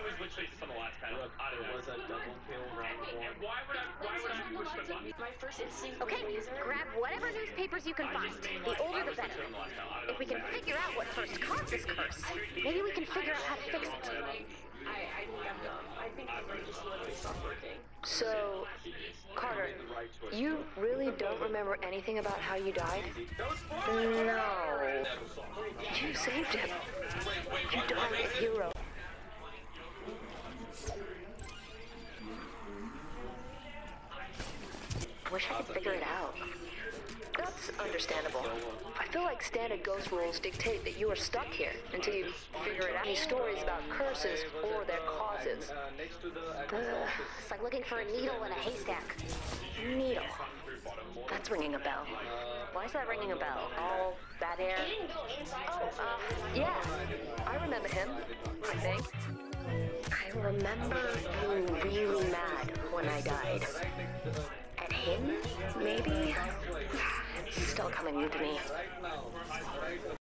was literally just on the last panel. I don't know. Was a double kill round one. Why would I push the button? My first instinct was Okay, laser. grab whatever newspapers you can find. The older the better. If we can figure out what first caused this curse, maybe we can figure out how to fix it. I think I'm dumb. I think the brain just literally stopped working. So, Carter, you really don't remember anything about how you died? No. You saved him. You died a hero. Wish I could figure it out. That's understandable. I feel like standard ghost rules dictate that you are stuck here until you figure it out. Any stories about curses or their causes. It's like looking for a needle in a haystack. Needle. That's ringing a bell. Why is that ringing a bell? All that air? Oh, yeah. I remember him, I think. I remember being really mad when I died. At him, maybe? It's still coming to me.